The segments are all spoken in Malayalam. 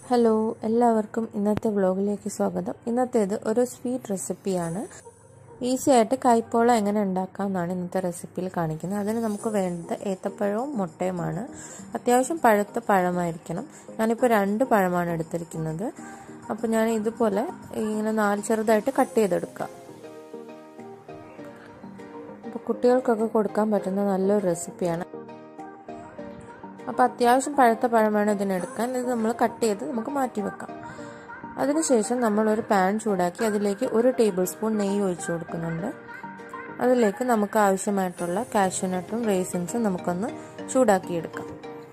ഹലോ, എല്ലാവർക്കും ഇന്നത്തെ വ്ലോഗിലേക്ക് സ്വാഗതം. ഇന്നത്തേത് ഒരു സ്വീറ്റ് റെസിപ്പിയാണ്. ഈസി ആയിട്ട് കൈപ്പോള എങ്ങനെ ഉണ്ടാക്കാം എന്നാണ് ഇന്നത്തെ റെസിപ്പിയിൽ കാണിക്കുന്നത്. അതിന് നമുക്ക് വേണ്ടത് ഏത്തപ്പഴവും മുട്ടയുമാണ്. അത്യാവശ്യം പഴുത്ത പഴമായിരിക്കണം. ഞാനിപ്പോൾ 2 പഴമാണ് എടുത്തിരിക്കുന്നത്. അപ്പോൾ ഞാൻ ഇതുപോലെ ഇങ്ങനെ 4 ചെറുതായിട്ട് കട്ട് ചെയ്തെടുക്കാം. അപ്പോൾ കുട്ടികൾക്കൊക്കെ കൊടുക്കാൻ പറ്റുന്ന നല്ലൊരു റെസിപ്പിയാണ്. അപ്പോൾ അത്യാവശ്യം പഴുത്ത പഴമാണ് ഇതിനെടുക്കാൻ. ഇത് നമ്മൾ കട്ട് ചെയ്ത് നമുക്ക് മാറ്റി വെക്കാം. അതിനുശേഷം നമ്മളൊരു പാൻ ചൂടാക്കി അതിലേക്ക് 1 ടേബിൾ സ്പൂൺ നെയ്യ് ഒഴിച്ചു കൊടുക്കുന്നുണ്ട്. അതിലേക്ക് നമുക്ക് ആവശ്യമായിട്ടുള്ള കാഷ്യൂനട്ടും റേസിൻസും നമുക്കൊന്ന് ചൂടാക്കിയെടുക്കാം.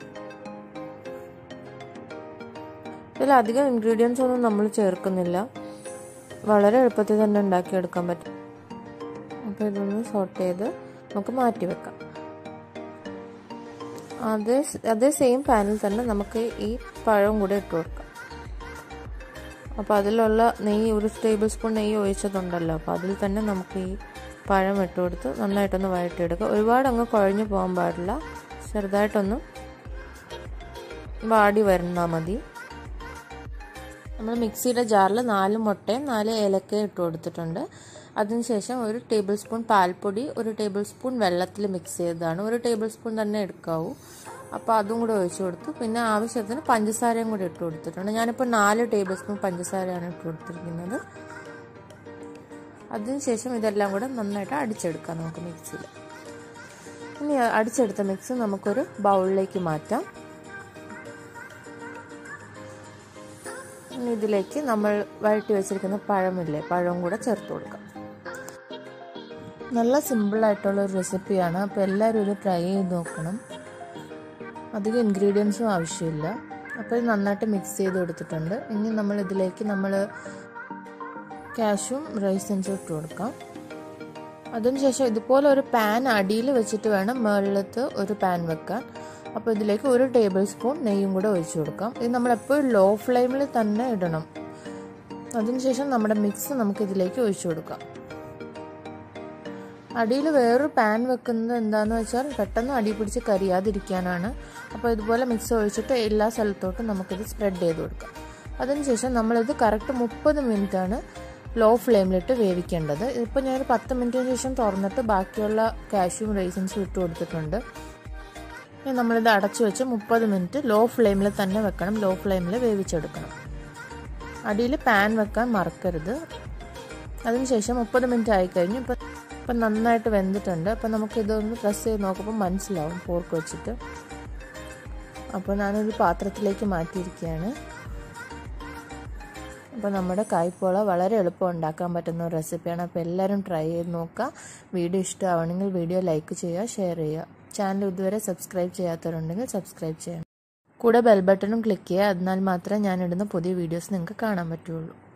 ഇതിലധികം ഇൻഗ്രീഡിയൻസ് ഒന്നും നമ്മൾ ചേർക്കുന്നില്ല. വളരെ എളുപ്പത്തിൽ തന്നെ ഉണ്ടാക്കിയെടുക്കാൻ പറ്റും. അപ്പോൾ ഇതൊന്ന് സോട്ട് ചെയ്ത് നമുക്ക് മാറ്റി വെക്കാം. അതേ സെയിം പാനിൽ തന്നെ നമുക്ക് ഈ പഴം കൂടെ ഇട്ട് കൊടുക്കാം. അപ്പോൾ അതിലുള്ള നെയ്യ് 1 ടേബിൾ സ്പൂൺ നെയ്യ് ഒഴിച്ചതുണ്ടല്ലോ, അപ്പോൾ അതിൽ തന്നെ നമുക്ക് ഈ പഴം ഇട്ട് കൊടുത്ത് നന്നായിട്ടൊന്ന് വഴറ്റിയെടുക്കുക. ഒരുപാട് അങ്ങ് കുഴഞ്ഞു പോകാൻ പാടില്ല, ചെറുതായിട്ടൊന്ന് വാടി വരുന്നാൽ മതി. നമ്മൾ മിക്സിയുടെ ജാറിൽ 4 മുട്ടയും 4 ഏലക്കയും ഇട്ട് കൊടുത്തിട്ടുണ്ട്. അതിനുശേഷം 1 ടേബിൾ സ്പൂൺ പാൽപ്പൊടി 1 ടേബിൾ സ്പൂൺ വെള്ളത്തിൽ മിക്സ് ചെയ്തതാണ്. 1 ടേബിൾ സ്പൂൺ തന്നെ എടുക്കാവൂ. അപ്പോൾ അതും കൂടെ ഒഴിച്ചു കൊടുത്തു. പിന്നെ ആവശ്യത്തിന് പഞ്ചസാരയും കൂടി ഇട്ട് കൊടുത്തിട്ടുണ്ട്. ഞാനിപ്പോൾ 4 ടേബിൾ സ്പൂൺ പഞ്ചസാരയാണ് ഇട്ട് കൊടുത്തിരിക്കുന്നത്. അതിനുശേഷം ഇതെല്ലാം കൂടെ നന്നായിട്ട് അടിച്ചെടുക്കാം നമുക്ക് മിക്സിയിൽ. ഇനി അടിച്ചെടുത്ത മിക്സ് നമുക്കൊരു ബൗളിലേക്ക് മാറ്റാം. ഇനി ഇതിലേക്ക് നമ്മൾ വഴറ്റി വെച്ചിരിക്കുന്ന പഴവും കൂടെ ചേർത്ത് കൊടുക്കാം. നല്ല സിമ്പിളായിട്ടുള്ളൊരു റെസിപ്പിയാണ്. അപ്പോൾ എല്ലാവരും ഇത് ട്രൈ ചെയ്ത് നോക്കണം. അധികം ഇൻഗ്രീഡിയൻസും ആവശ്യമില്ല. അപ്പോൾ ഇത് നന്നായിട്ട് മിക്സ് ചെയ്ത് കൊടുത്തിട്ടുണ്ട്. ഇനി നമ്മൾ ഇതിലേക്ക് കാഷ്യൂം റൈസിൻസും ഇട്ട് കൊടുക്കാം. അതിനുശേഷം ഇതുപോലെ ഒരു പാൻ അടിയിൽ വെച്ചിട്ട് വേണം മുകളിലത്ത് ഒരു പാൻ വെക്കാൻ. അപ്പോൾ ഇതിലേക്ക് 1 ടേബിൾ സ്പൂൺ നെയ്യും കൂടെ ഒഴിച്ചു കൊടുക്കാം. ഇത് നമ്മളെപ്പോഴും ലോ ഫ്ലെയിമിൽ തന്നെ ഇടണം. അതിനുശേഷം നമ്മുടെ മിക്സ് നമുക്ക് ഇതിലേക്ക് ഒഴിച്ചു കൊടുക്കാം. അടിയിൽ വേറൊരു പാൻ വെക്കുന്നത് എന്താണെന്ന് വെച്ചാൽ പെട്ടെന്ന് അടി പിടിച്ച് കരിയാതിരിക്കാനാണ്. അപ്പോൾ ഇതുപോലെ മിക്സ് ഒഴിച്ചിട്ട് എല്ലാ സ്ഥലത്തോട്ടും നമുക്കിത് സ്പ്രെഡ് ചെയ്ത് കൊടുക്കാം. അതിനുശേഷം നമ്മളിത് കറക്റ്റ് 30 മിനിറ്റാണ് ലോ ഫ്ലെയിമിലിട്ട് വേവിക്കേണ്ടത്. ഇപ്പോൾ ഞാൻ 10 മിനിറ്റിന് ശേഷം തുറന്നിട്ട് ബാക്കിയുള്ള കാഷ്യൂം റൈസിൻസും ഇട്ട് കൊടുത്തിട്ടുണ്ട്. ഇനി നമ്മളിത് അടച്ചു വെച്ച് 30 മിനിറ്റ് ലോ ഫ്ലെയിമിൽ തന്നെ വെക്കണം. ലോ ഫ്ലെയിമിൽ വേവിച്ചെടുക്കണം. അടിയിൽ പാൻ വെക്കാൻ മറക്കരുത്. അതിനുശേഷം 30 മിനിറ്റ് ആയിക്കഴിഞ്ഞു. ഇപ്പം നന്നായിട്ട് വെന്തിട്ടുണ്ട്. അപ്പം നമുക്കിതൊന്ന് പ്രസ് ചെയ്ത് നോക്കുമ്പോൾ മനസ്സിലാവും പോർക്ക് വെച്ചിട്ട്. അപ്പോൾ ഞാനൊരു പാത്രത്തിലേക്ക് മാറ്റിയിരിക്കുകയാണ്. അപ്പോൾ നമ്മുടെ കായ്പോള വളരെ എളുപ്പം ഉണ്ടാക്കാൻ പറ്റുന്ന ഒരു റെസിപ്പിയാണ്. അപ്പോൾ എല്ലാവരും ട്രൈ ചെയ്ത് നോക്കുക. വീഡിയോ ഇഷ്ടമാവണമെങ്കിൽ വീഡിയോ ലൈക്ക് ചെയ്യുക, ഷെയർ ചെയ്യുക. ചാനൽ ഇതുവരെ സബ്സ്ക്രൈബ് ചെയ്യാത്തവരുണ്ടെങ്കിൽ സബ്സ്ക്രൈബ് ചെയ്യണം. കൂടെ ബെൽ ബട്ടണും ക്ലിക്ക് ചെയ്യുക. എന്നാൽ മാത്രമേ ഞാനിടുന്ന പുതിയ വീഡിയോസ് നിങ്ങൾക്ക് കാണാൻ പറ്റുള്ളൂ.